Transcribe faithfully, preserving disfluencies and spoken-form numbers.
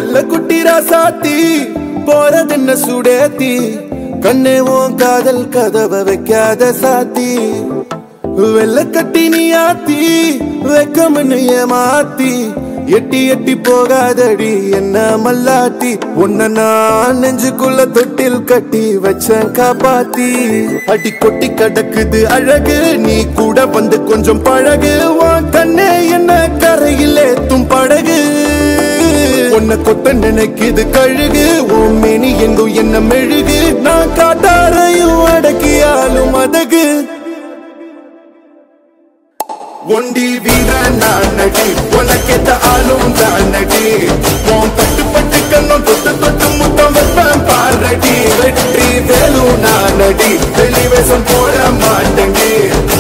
வெள்ள குட்டி ராசாத்தி போறதென்ன சுடேத்தி கண்ணே உன் காதல் கதவை வைக்காத சாத்தி வெள்ள கட்டி நீ ஆத்தி வெக்கம்னு ஏமாத்தி எட்டி எட்டி போகாதடி என்ன மல்லாட்டி உன்ன நான் நெஞ்சுக்குள்ள தொட்டில் கட்டி வச்சேன் காப்பாத்தி அடி கொட்டி கடக்குது அழகு நீ கூட வந்து கொஞ்சம் பழகு உன் கண்ணே என்ன கரையில் ஏத்தும் படகு உன்னை கொத்த நினைக்குது கழுகு உன் மேனி எங்கும் என்ன மெழுகு நான் காட்டாரையும் அடக்கியாலும் அதகு ஒண்டி வீர நான் நடி உனக்கேத்த ஆளும் தான் நடி உன் பட்டு பட்டு கண்ணும் தொட்டு தொட்டு முத்தம் வைப்பேன் பாரடி வெற்றி வேலும் நான் நடி வெளிவேசம் போட மாட்டேங்க